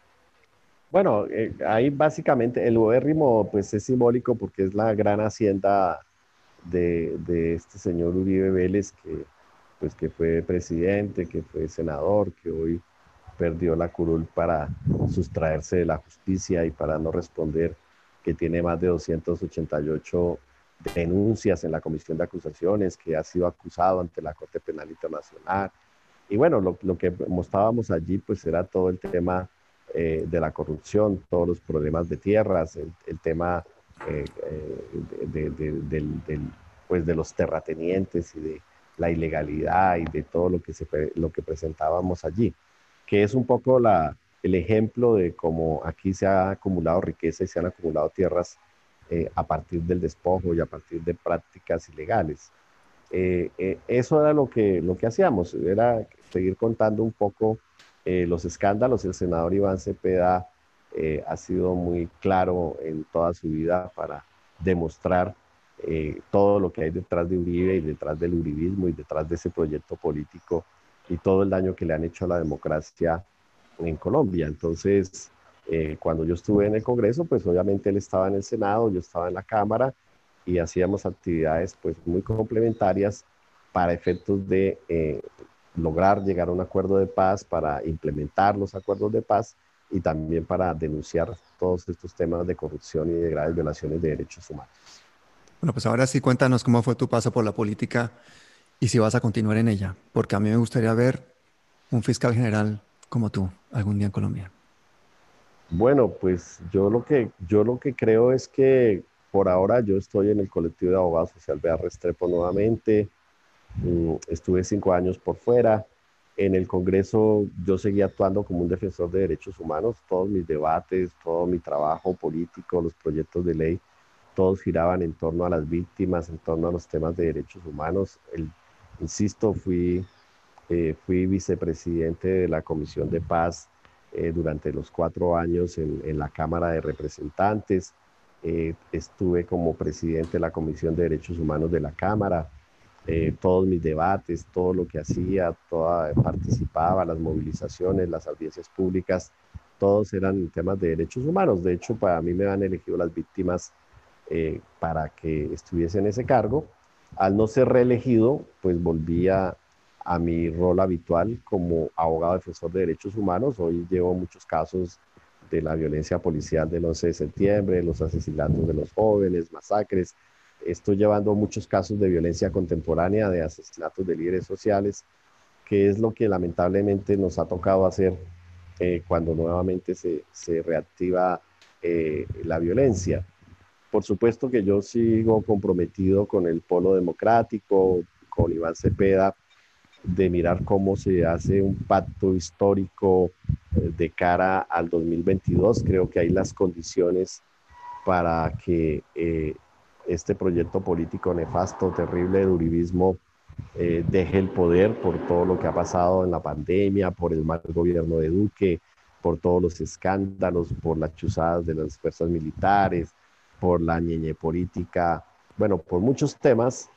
Bueno, eh, ahí básicamente el ubérrimo pues es simbólico porque es la gran hacienda de, de este señor Uribe Vélez que pues que fue presidente, que fue senador, que hoy perdió la curul para sustraerse de la justicia y para no responder, que tiene más de doscientas ochenta y ocho denuncias en la Comisión de Acusaciones, que ha sido acusado ante la Corte Penal Internacional. Y bueno, lo, lo que mostrábamos allí pues era todo el tema eh, de la corrupción, todos los problemas de tierras, el, el tema eh, eh, de, de, de, del, del, pues de los terratenientes y de la ilegalidad y de todo lo que, se, lo que presentábamos allí, que es un poco la, el ejemplo de cómo aquí se ha acumulado riqueza y se han acumulado tierras eh, a partir del despojo y a partir de prácticas ilegales. Eh, eh, eso era lo que, lo que hacíamos, era seguir contando un poco eh, los escándalos. El senador Iván Cepeda eh, ha sido muy claro en toda su vida para demostrar eh, todo lo que hay detrás de Uribe y detrás del uribismo y detrás de ese proyecto político y todo el daño que le han hecho a la democracia en Colombia. Entonces, eh, cuando yo estuve en el Congreso, pues obviamente él estaba en el Senado, yo estaba en la Cámara y hacíamos actividades pues muy complementarias para efectos de eh, lograr llegar a un acuerdo de paz, para implementar los acuerdos de paz y también para denunciar todos estos temas de corrupción y de graves violaciones de derechos humanos. Bueno, pues ahora sí cuéntanos cómo fue tu paso por la política y si vas a continuar en ella, porque a mí me gustaría ver un fiscal general como tú algún día en Colombia. Bueno, pues yo lo que, yo lo que creo es que por ahora yo estoy en el colectivo de abogados social Vea Restrepo nuevamente. Mm, estuve cinco años por fuera. En el Congreso yo seguí actuando como un defensor de derechos humanos. Todos mis debates, todo mi trabajo político, los proyectos de ley, todos giraban en torno a las víctimas, en torno a los temas de derechos humanos. El, insisto, fui, eh, fui vicepresidente de la Comisión de Paz eh, durante los cuatro años en, en la Cámara de Representantes. Eh, estuve como presidente de la Comisión de Derechos Humanos de la Cámara. Eh, todos mis debates, todo lo que hacía, toda, participaba, las movilizaciones, las audiencias públicas, todos eran temas de derechos humanos. De hecho, para mí me han elegido las víctimas eh, para que estuviese en ese cargo. Al no ser reelegido, pues volví a, a mi rol habitual como abogado defensor de derechos humanos. Hoy llevo muchos casos de la violencia policial del once de septiembre, los asesinatos de los jóvenes, masacres. Estoy llevando muchos casos de violencia contemporánea, de asesinatos de líderes sociales, que es lo que lamentablemente nos ha tocado hacer eh, cuando nuevamente se, se reactiva eh, la violencia. Por supuesto que yo sigo comprometido con el Polo Democrático, con Iván Cepeda, de mirar cómo se hace un pacto histórico eh, de cara al dos mil veintidós. Creo que hay las condiciones para que eh, este proyecto político nefasto, terrible del uribismo, eh, deje el poder por todo lo que ha pasado en la pandemia, por el mal gobierno de Duque, por todos los escándalos, por las chuzadas de las fuerzas militares, por la ñeñe política, bueno, por muchos temas.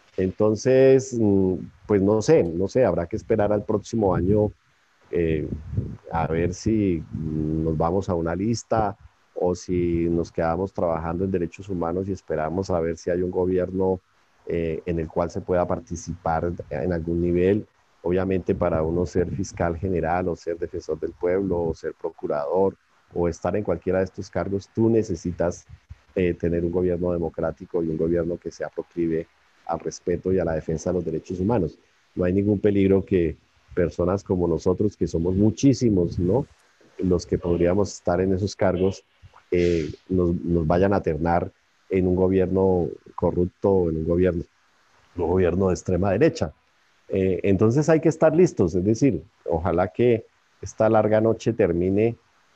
Entonces, pues no sé, no sé, habrá que esperar al próximo año eh, a ver si nos vamos a una lista o si nos quedamos trabajando en derechos humanos y esperamos a ver si hay un gobierno eh, en el cual se pueda participar en algún nivel. Obviamente para uno ser fiscal general o ser defensor del pueblo o ser procurador o estar en cualquiera de estos cargos, tú necesitas eh, tener un gobierno democrático y un gobierno que sea proclive al respeto y a la defensa de los derechos humanos. No hay ningún peligro que personas como nosotros, que somos muchísimos, ¿no?, los que podríamos estar en esos cargos, eh, nos, nos vayan a ternar en un gobierno corrupto, en un gobierno, un gobierno de extrema derecha. Eh, entonces hay que estar listos, es decir, ojalá que esta larga noche termine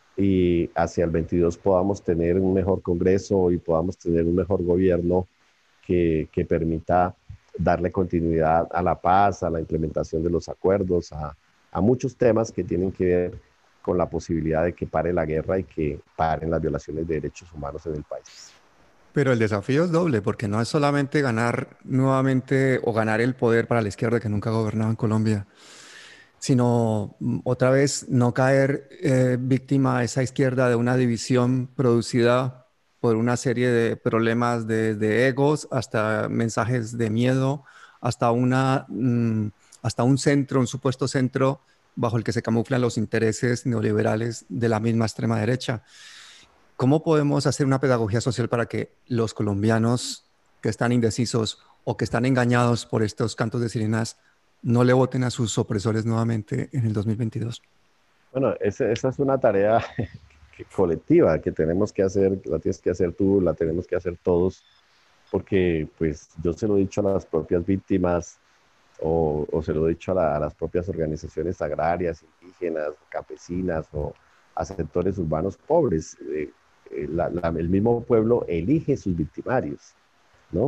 y hacia el veintidós podamos tener un mejor Congreso y podamos tener un mejor gobierno que, que permita darle continuidad a la paz, a la implementación de los acuerdos, a, a muchos temas que tienen que ver con la posibilidad de que pare la guerra y que paren las violaciones de derechos humanos en el país. Pero el desafío es doble, porque no es solamente ganar nuevamente o ganar el poder para la izquierda que nunca ha gobernado en Colombia, sino mm, otra vez no caer eh, víctima a esa izquierda de una división producida por una serie de problemas de, de egos, hasta mensajes de miedo, hasta, una, mm, hasta un centro, un supuesto centro bajo el que se camuflan los intereses neoliberales de la misma extrema derecha. ¿Cómo podemos hacer una pedagogía social para que los colombianos que están indecisos o que están engañados por estos cantos de sirenas no le voten a sus opresores nuevamente en el dos mil veintidós? Bueno, esa, esa es una tarea que, colectiva que tenemos que hacer, la tienes que hacer tú, la tenemos que hacer todos, porque pues yo se lo he dicho a las propias víctimas o, o se lo he dicho a, la, a las propias organizaciones agrarias, indígenas, campesinas o a sectores urbanos pobres. Eh, eh, la, la, el mismo pueblo elige sus victimarios, ¿no?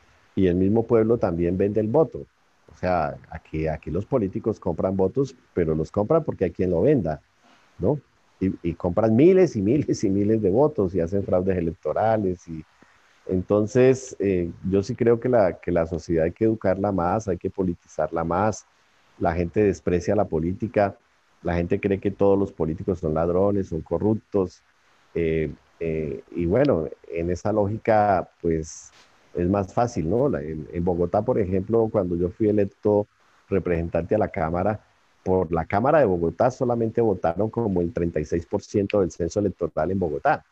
Y el mismo pueblo también vende el voto. O sea, aquí, aquí los políticos compran votos, pero los compran porque hay quien lo venda, ¿no? Y, y compran miles y miles y miles de votos y hacen fraudes electorales. Y entonces, eh, yo sí creo que la, que la sociedad hay que educarla más, hay que politizarla más. La gente desprecia la política, la gente cree que todos los políticos son ladrones, son corruptos. Eh, eh, y bueno, en esa lógica, pues es más fácil, ¿no? En, en Bogotá, por ejemplo, cuando yo fui electo representante a la Cámara, por la Cámara de Bogotá solamente votaron como el treinta y seis por ciento del censo electoral en Bogotá.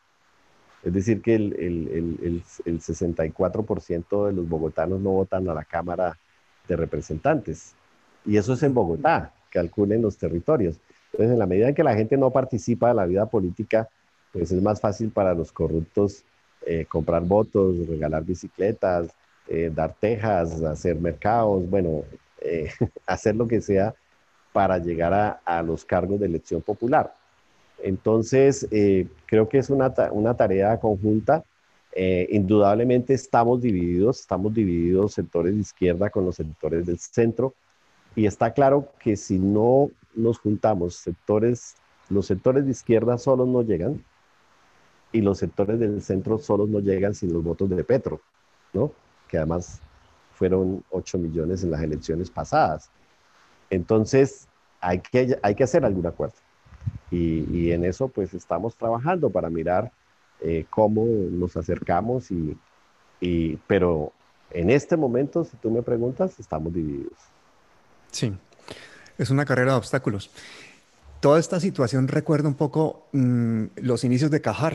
Es decir, que el, el, el, el, el sesenta y cuatro por ciento de los bogotanos no votan a la Cámara de Representantes. Y eso es en Bogotá, calculen los territorios. Entonces, en la medida en que la gente no participa de la vida política, pues es más fácil para los corruptos eh, comprar votos, regalar bicicletas, eh, dar tejas, hacer mercados, bueno, eh, hacer lo que sea para llegar a, a los cargos de elección popular. Entonces, eh, creo que es una, ta una tarea conjunta. Eh, indudablemente estamos divididos, estamos divididos sectores de izquierda con los sectores del centro, y está claro que si no nos juntamos sectores los sectores de izquierda solos no llegan y los sectores del centro solos no llegan sin los votos de Petro, ¿no? Que además fueron ocho millones en las elecciones pasadas. Entonces, hay que, hay que hacer algún acuerdo. Y, y en eso pues estamos trabajando para mirar eh, cómo nos acercamos, y, y, pero en este momento, si tú me preguntas, estamos divididos. Sí, es una carrera de obstáculos. Toda esta situación recuerda un poco mmm, los inicios de Cajar,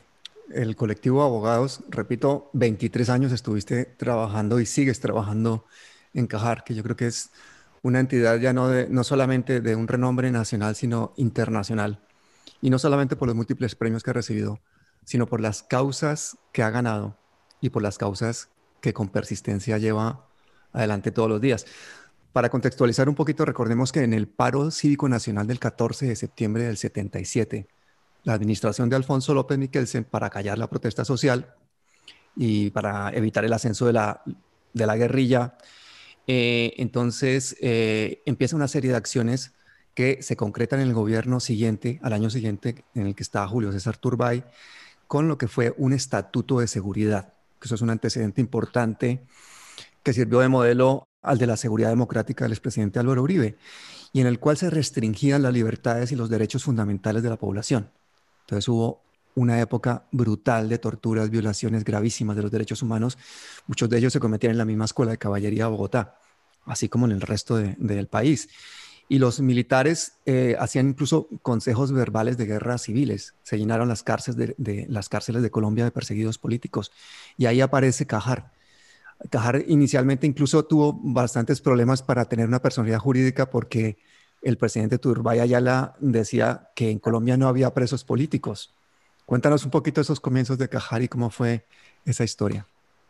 el colectivo de abogados. Repito, veintitrés años estuviste trabajando y sigues trabajando en Cajar, que yo creo que es una entidad ya no, de, no solamente de un renombre nacional, sino internacional. Y no solamente por los múltiples premios que ha recibido, sino por las causas que ha ganado y por las causas que con persistencia lleva adelante todos los días. Para contextualizar un poquito, recordemos que en el paro cívico nacional del catorce de septiembre del setenta y siete, la administración de Alfonso López Miquelsen, para callar la protesta social y para evitar el ascenso de la, de la guerrilla, eh, entonces eh, empieza una serie de acciones que se concretan en el gobierno siguiente, al año siguiente, en el que estaba Julio César Turbay, con lo que fue un estatuto de seguridad, que eso es un antecedente importante que sirvió de modelo al de la seguridad democrática del expresidente Álvaro Uribe, y en el cual se restringían las libertades y los derechos fundamentales de la población. Entonces hubo una época brutal de torturas, violaciones gravísimas de los derechos humanos. Muchos de ellos se cometían en la misma escuela de caballería de Bogotá, así como en el resto de, del país. Y los militares eh, hacían incluso consejos verbales de guerra civiles. Se llenaron las cárceles de, de, las cárceles de Colombia de perseguidos políticos. Y ahí aparece Cajar. Cajar inicialmente incluso tuvo bastantes problemas para tener una personalidad jurídica, porque el presidente Turbay Ayala decía que en Colombia no había presos políticos. Cuéntanos un poquito esos comienzos de Cajar y cómo fue esa historia.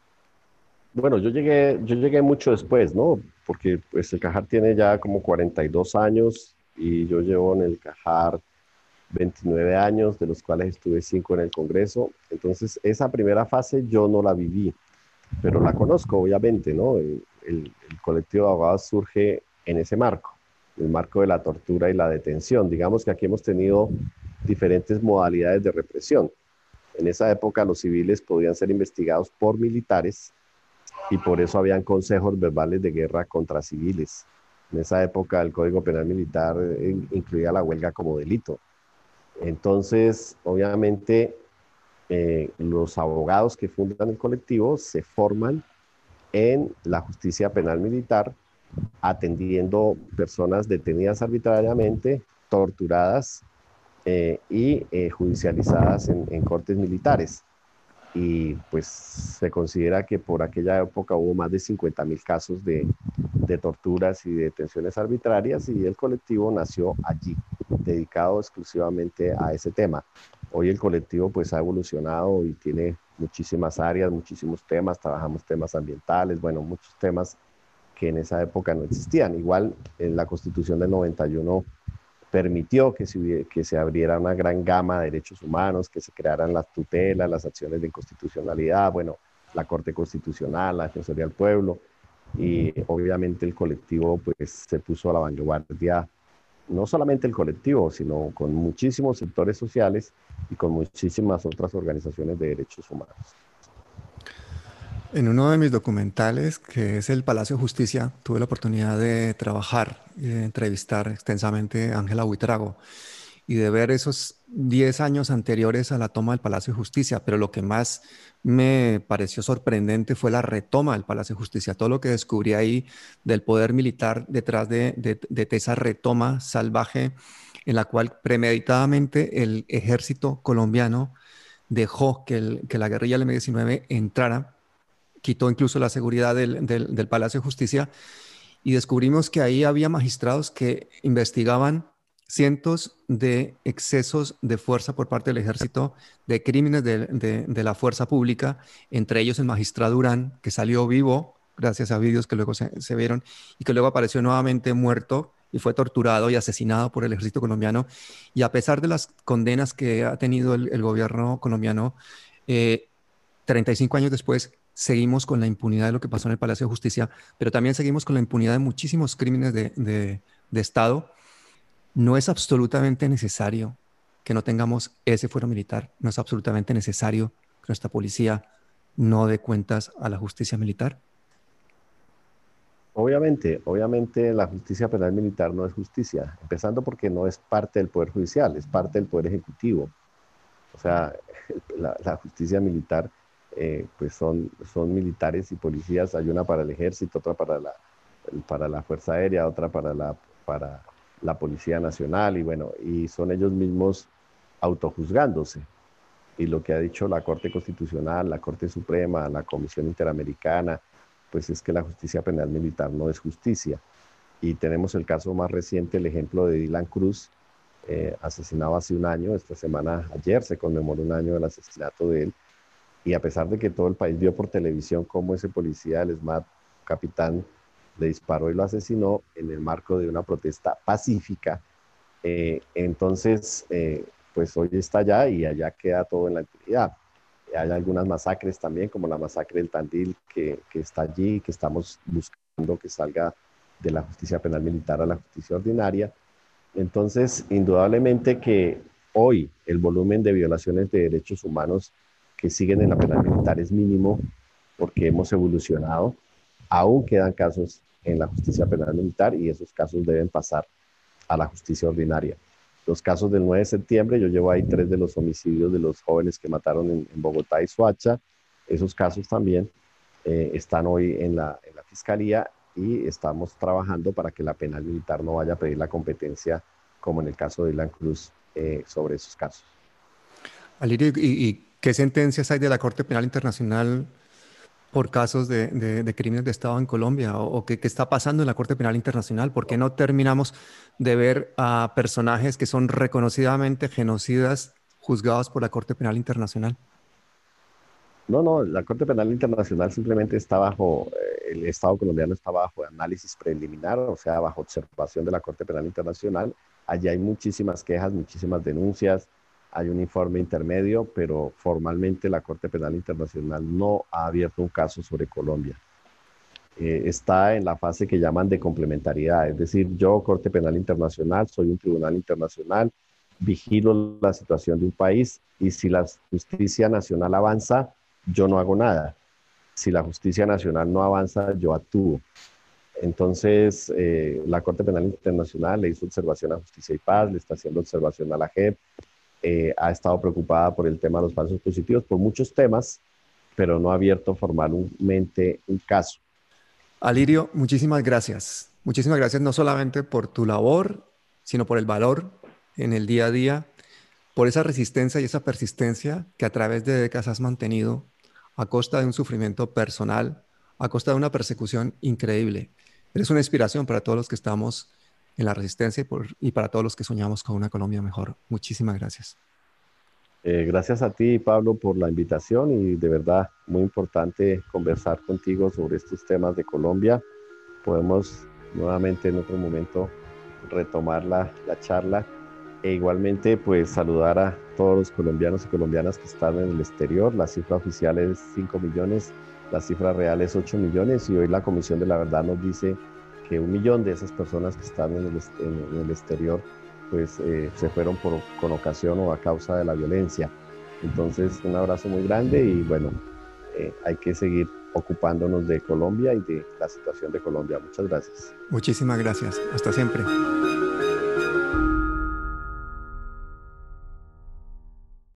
Bueno, yo llegué, yo llegué mucho después, ¿no? Porque pues el Cajar tiene ya como cuarenta y dos años y yo llevo en el Cajar veintinueve años, de los cuales estuve cinco en el Congreso. Entonces, esa primera fase yo no la viví, pero la conozco, obviamente, ¿no? El, el, el colectivo de abogados surge en ese marco, el marco de la tortura y la detención. Digamos que aquí hemos tenido diferentes modalidades de represión. En esa época los civiles podían ser investigados por militares y por eso habían consejos verbales de guerra contra civiles. En esa época el Código Penal Militar incluía la huelga como delito. Entonces, obviamente, eh, los abogados que fundan el colectivo se forman en la justicia penal militar, atendiendo personas detenidas arbitrariamente, torturadas eh, y eh, judicializadas en, en cortes militares. Y pues se considera que por aquella época hubo más de cincuenta mil casos de, de torturas y de detenciones arbitrarias, y el colectivo nació allí, dedicado exclusivamente a ese tema. Hoy el colectivo pues ha evolucionado y tiene muchísimas áreas, muchísimos temas, trabajamos temas ambientales, bueno, muchos temas que en esa época no existían. Igual en la Constitución del noventa y uno permitió que se, que se abriera una gran gama de derechos humanos, que se crearan las tutelas, las acciones de inconstitucionalidad, bueno, la Corte Constitucional, la Defensoría del Pueblo, y obviamente el colectivo pues se puso a la vanguardia, no solamente el colectivo, sino con muchísimos sectores sociales y con muchísimas otras organizaciones de derechos humanos. En uno de mis documentales, que es el Palacio de Justicia, tuve la oportunidad de trabajar y de entrevistar extensamente a Ángela Buitrago y de ver esos diez años anteriores a la toma del Palacio de Justicia. Pero lo que más me pareció sorprendente fue la retoma del Palacio de Justicia, todo lo que descubrí ahí del poder militar detrás de, de, de esa retoma salvaje, en la cual premeditadamente el ejército colombiano dejó que, el, que la guerrilla del eme diecinueve entrara, quitó incluso la seguridad del, del, del Palacio de Justicia, y descubrimos que ahí había magistrados que investigaban cientos de excesos de fuerza por parte del ejército, de crímenes de, de, de la fuerza pública, entre ellos el magistrado Durán, que salió vivo gracias a vídeos que luego se, se vieron, y que luego apareció nuevamente muerto y fue torturado y asesinado por el ejército colombiano. Y a pesar de las condenas que ha tenido el, el gobierno colombiano, eh, treinta y cinco años después, seguimos con la impunidad de lo que pasó en el Palacio de Justicia, pero también seguimos con la impunidad de muchísimos crímenes de, de, de Estado, no es absolutamente necesario que no tengamos ese fuero militar, no es absolutamente necesario que nuestra policía no dé cuentas a la justicia militar. Obviamente, obviamente la justicia penal militar no es justicia, empezando porque no es parte del Poder Judicial, es parte del Poder Ejecutivo. O sea, la, la justicia militar, eh, pues son, son militares y policías, hay una para el ejército, otra para la, para la Fuerza Aérea, otra para la, para la Policía Nacional, y bueno, y son ellos mismos autojuzgándose. Y lo que ha dicho la Corte Constitucional, la Corte Suprema, la Comisión Interamericana, pues es que la justicia penal militar no es justicia. Y tenemos el caso más reciente, el ejemplo de Dylan Cruz, eh, asesinado hace un año. Esta semana, ayer, se conmemoró un año del asesinato de él. Y a pesar de que todo el país vio por televisión cómo ese policía del SMAT, capitán, le disparó y lo asesinó en el marco de una protesta pacífica, eh, entonces, eh, pues hoy está allá y allá queda todo en la impunidad. Hay algunas masacres también, como la masacre del Tandil, que, que está allí, que estamos buscando que salga de la justicia penal militar a la justicia ordinaria. Entonces, indudablemente que hoy el volumen de violaciones de derechos humanos que siguen en la penal militar es mínimo, porque hemos evolucionado. Aún quedan casos en la justicia penal militar y esos casos deben pasar a la justicia ordinaria. Los casos del nueve de septiembre, yo llevo ahí tres de los homicidios de los jóvenes que mataron en, en Bogotá y Soacha. Esos casos también eh, están hoy en la, en la fiscalía y estamos trabajando para que la penal militar no vaya a pedir la competencia, como en el caso de Dylan Cruz, eh, sobre esos casos. Alirio, ¿y, y qué sentencias hay de la Corte Penal Internacional por casos de, de, de crímenes de Estado en Colombia? ¿O, o qué, qué está pasando en la Corte Penal Internacional? ¿Por qué no terminamos de ver a personajes que son reconocidamente genocidas juzgados por la Corte Penal Internacional? No, no, la Corte Penal Internacional simplemente está bajo, eh, el Estado colombiano está bajo análisis preliminar, o sea, bajo observación de la Corte Penal Internacional. Allí hay muchísimas quejas, muchísimas denuncias, hay un informe intermedio, pero formalmente la Corte Penal Internacional no ha abierto un caso sobre Colombia. Eh, está en la fase que llaman de complementariedad, es decir, yo, Corte Penal Internacional, soy un tribunal internacional, vigilo la situación de un país y si la justicia nacional avanza, yo no hago nada. Si la justicia nacional no avanza, yo actúo. Entonces, eh, la Corte Penal Internacional le hizo observación a Justicia y Paz, le está haciendo observación a la J E P, eh, ha estado preocupada por el tema de los falsos positivos, por muchos temas, pero no ha abierto formalmente un caso. Alirio, muchísimas gracias. Muchísimas gracias no solamente por tu labor, sino por el valor en el día a día, por esa resistencia y esa persistencia que a través de décadas has mantenido a costa de un sufrimiento personal, a costa de una persecución increíble. Eres una inspiración para todos los que estamos en la resistencia y, por, y para todos los que soñamos con una Colombia mejor. Muchísimas gracias. Eh, gracias a ti, Pablo, por la invitación y de verdad muy importante conversar contigo sobre estos temas de Colombia. Podemos nuevamente en otro momento retomar la, la charla e igualmente pues saludar a todos los colombianos y colombianas que están en el exterior. La cifra oficial es cinco millones, la cifra real es ocho millones y hoy la Comisión de la Verdad nos dice que un millón de esas personas que están en el, en, en el exterior pues eh, se fueron por, con ocasión o a causa de la violencia. Entonces un abrazo muy grande y bueno, eh, hay que seguir ocupándonos de Colombia y de la situación de Colombia. Muchas gracias. Muchísimas gracias. Hasta siempre.